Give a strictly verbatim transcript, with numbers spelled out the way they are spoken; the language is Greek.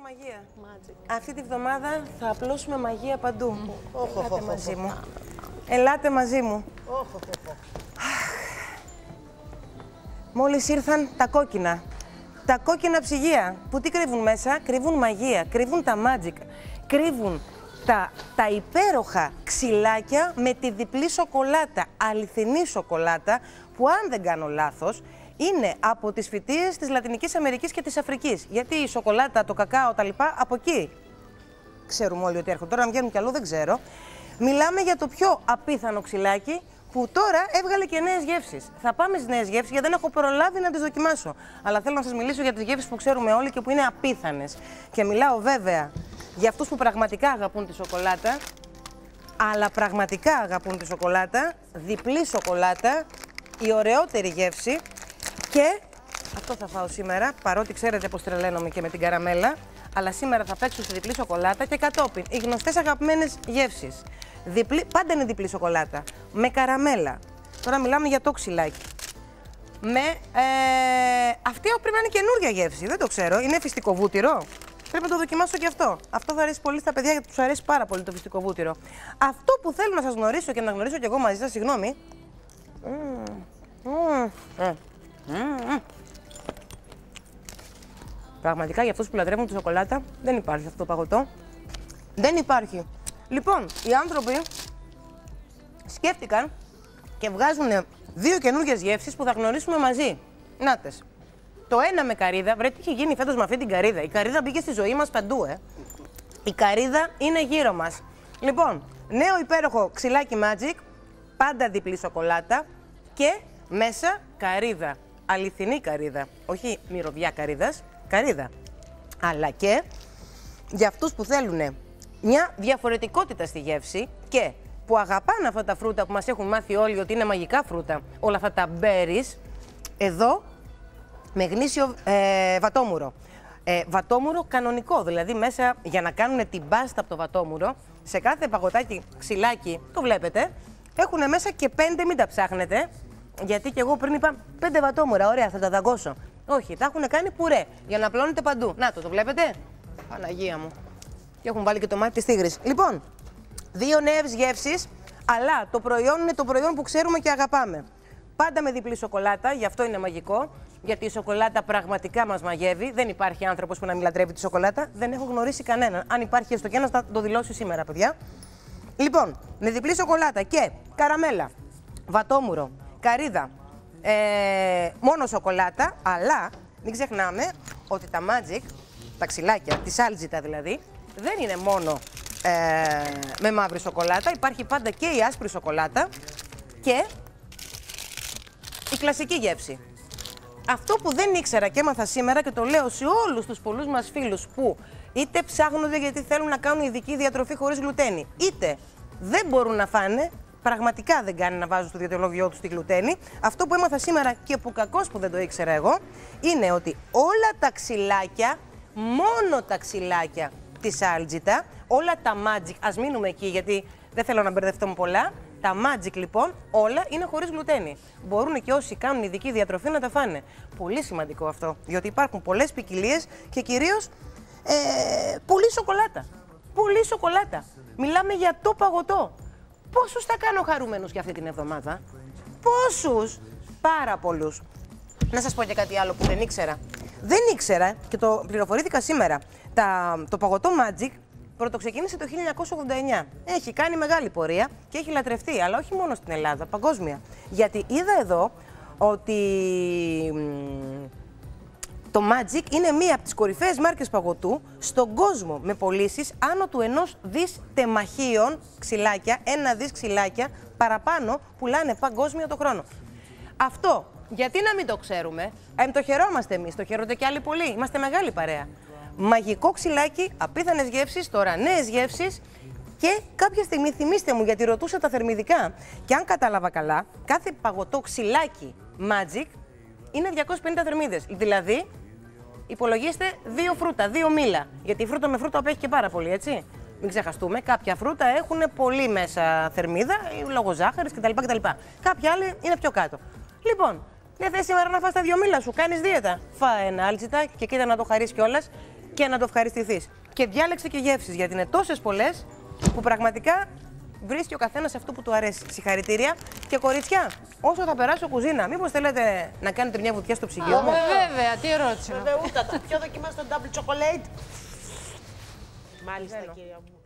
μαγεία. Magic. Αυτή τη βδομάδα θα απλώσουμε μαγεία παντού. Mm. Ελάτε μαζί μου. Ελάτε μαζί μου. Μόλις ήρθαν τα κόκκινα. Τα κόκκινα ψυγεία που τι κρύβουν μέσα? Κρύβουν μαγεία, κρύβουν τα magic, κρύβουν τα, τα υπέροχα ξυλάκια με τη διπλή σοκολάτα, αληθινή σοκολάτα που αν δεν κάνω λάθος είναι από τις φυτείες της Λατινικής Αμερικής και της Αφρικής. Γιατί η σοκολάτα, το κακάο, τα λοιπά από εκεί ξέρουμε όλοι ότι έρχονται. Τώρα αν βγαίνουν κι αλλού δεν ξέρω. Μιλάμε για το πιο απίθανο ξυλάκι που τώρα έβγαλε και νέες γεύσεις. Θα πάμε στις νέες γεύσεις γιατί δεν έχω προλάβει να τις δοκιμάσω. Αλλά θέλω να σας μιλήσω για τις γεύσεις που ξέρουμε όλοι και που είναι απίθανες. Και μιλάω βέβαια για αυτούς που πραγματικά αγαπούν τη σοκολάτα, αλλά πραγματικά αγαπούν τη σοκολάτα, διπλή σοκολάτα, η ωραιότερη γεύση και αυτό θα φάω σήμερα, παρότι ξέρετε πως τρελαίνομαι και με την καραμέλα, αλλά σήμερα θα παίξω στη διπλή σοκολάτα και κατόπιν οι γνωστές αγαπημένες γεύσεις. Διπλή, πάντα είναι διπλή σοκολάτα, με καραμέλα. Τώρα μιλάμε για το ξυλάκι. Με, ε, αυτή πρέπει να είναι καινούργια γεύση, δεν το ξέρω, είναι φυστικό βούτυρο. Πρέπει να το δοκιμάσω και αυτό. Αυτό θα αρέσει πολύ στα παιδιά γιατί τους αρέσει πάρα πολύ το φυστικό βούτυρο. Αυτό που θέλω να σας γνωρίσω και να γνωρίσω κι εγώ μαζί σας, συγγνώμη. Mm. Mm. Mm. Mm. Πραγματικά για αυτούς που λατρεύουν τη σοκολάτα δεν υπάρχει αυτό το παγωτό. Δεν υπάρχει. Λοιπόν, οι άνθρωποι σκέφτηκαν και βγάζουν δύο καινούργιες γεύσεις που θα γνωρίσουμε μαζί. Νάτες. Το ένα με καρύδα, βρε τι έχει γίνει φέτος με αυτή την καρύδα. Η καρύδα μπήκε στη ζωή μας παντού, ε. Η καρύδα είναι γύρω μας. Λοιπόν, νέο υπέροχο ξυλάκι Magic, πάντα διπλή σοκολάτα και μέσα καρύδα. Αληθινή καρύδα, όχι μυρωδιά καρύδας, καρύδα. Αλλά και για αυτούς που θέλουν μια διαφορετικότητα στη γεύση και που αγαπάνε αυτά τα φρούτα που μας έχουν μάθει όλοι ότι είναι μαγικά φρούτα, όλα αυτά τα berries, εδώ με γνήσιο ε, βατόμουρο. Ε, βατόμουρο κανονικό, δηλαδή μέσα για να κάνουν την πάστα από το βατόμουρο, σε κάθε παγωτάκι, ξυλάκι, το βλέπετε, έχουν μέσα και πέντε, μην τα ψάχνετε, γιατί και εγώ πριν είπα πέντε βατόμουρα, ωραία, θα τα δαγκώσω. Όχι, τα έχουν κάνει πουρέ, για να απλώνετε παντού. Να το, το βλέπετε, Παναγία μου. Και έχουν βάλει και το μάτι της τίγρης. Λοιπόν, δύο νέες γεύσεις, αλλά το προϊόν είναι το προϊόν που ξέρουμε και αγαπάμε. Πάντα με διπλή σοκολάτα, γι' αυτό είναι μαγικό. Γιατί η σοκολάτα πραγματικά μας μαγεύει. Δεν υπάρχει άνθρωπος που να μην λατρεύει τη σοκολάτα. Δεν έχω γνωρίσει κανέναν. Αν υπάρχει έστω και ένας, θα το δηλώσει σήμερα, παιδιά. Λοιπόν, με διπλή σοκολάτα και καραμέλα, βατόμουρο, καρύδα, ε, μόνο σοκολάτα. Αλλά μην ξεχνάμε ότι τα Magic, τα ξυλάκια, τη σάλτζιτα δηλαδή, δεν είναι μόνο ε, με μαύρη σοκολάτα. Υπάρχει πάντα και η άσπρη σοκολάτα και η κλασική γεύση. Αυτό που δεν ήξερα και έμαθα σήμερα και το λέω σε όλους τους πολλούς μας φίλους που είτε ψάχνονται γιατί θέλουν να κάνουν ειδική διατροφή χωρίς γλουτένη, είτε δεν μπορούν να φάνε, πραγματικά δεν κάνει να βάζουν στο διατροφιό τους τη γλουτένη. Αυτό που έμαθα σήμερα και που κακώς που δεν το ήξερα εγώ, είναι ότι όλα τα ξυλάκια, μόνο τα ξυλάκια της άλτζιτα, όλα τα Magic, ας μείνουμε εκεί γιατί δεν θέλω να μπερδευτώ πολλά. Τα Magic λοιπόν όλα είναι χωρίς γλουτένη. Μπορούν και όσοι κάνουν ειδική διατροφή να τα φάνε. Πολύ σημαντικό αυτό, διότι υπάρχουν πολλές ποικιλίες και κυρίως ε, πολλή σοκολάτα. Πολύ σοκολάτα. Μιλάμε για το παγωτό. Πόσους θα κάνω χαρούμενους για αυτή την εβδομάδα? Πόσους? Πάρα πολλούς. Να σας πω και κάτι άλλο που δεν ήξερα. Δεν ήξερα και το πληροφορήθηκα σήμερα. Τα, το παγωτό Magic πρωτοξεκίνησε το χίλια εννιακόσια ογδόντα εννιά. Έχει κάνει μεγάλη πορεία και έχει λατρευτεί, αλλά όχι μόνο στην Ελλάδα, παγκόσμια. Γιατί είδα εδώ ότι το Magic είναι μία από τις κορυφαίες μάρκες παγωτού στον κόσμο με πωλήσεις άνω του ενός δις τεμαχίων ξυλάκια, ένα δις ξυλάκια παραπάνω πουλάνε παγκόσμια το χρόνο. Αυτό γιατί να μην το ξέρουμε, ε, το χαιρόμαστε εμείς, το χαίρονται και άλλοι πολλοί, είμαστε μεγάλη παρέα. Μαγικό ξυλάκι, απίθανες γεύσεις, τώρα νέες γεύσεις και κάποια στιγμή θυμίστε μου γιατί ρωτούσα τα θερμιδικά και αν κατάλαβα καλά, κάθε παγωτό ξυλάκι Magic είναι διακόσιες πενήντα θερμίδες, δηλαδή υπολογίστε δύο φρούτα, δύο μήλα, γιατί η φρούτα με φρούτα απέχει και πάρα πολύ, έτσι. Μην ξεχαστούμε, κάποια φρούτα έχουν πολύ μέσα θερμίδα, λόγω ζάχαρης κτλ, κτλ. Κάποια άλλη είναι πιο κάτω. Λοιπόν, δεν θες σήμερα να φας τα δύο μήλα σου, κάνεις δίαιτα. Φά ένα άλτσιτα και κοίτα να το χαρείς κιόλας. και να το ευχαριστηθείς. Και διάλεξε και γεύσεις, γιατί είναι τόσες πολλές που πραγματικά βρίσκει ο καθένας αυτό που του αρέσει. Συγχαρητήρια. Και κοριτσιά, όσο θα περάσω κουζίνα, μήπως θέλετε να κάνετε μια βουτιά στο ψυγείο μου? Βέβαια, τι ερώτηση. Βεβαιούτατα. Ποιο δοκιμάσει το double chocolate? Μάλιστα, κυρία μου.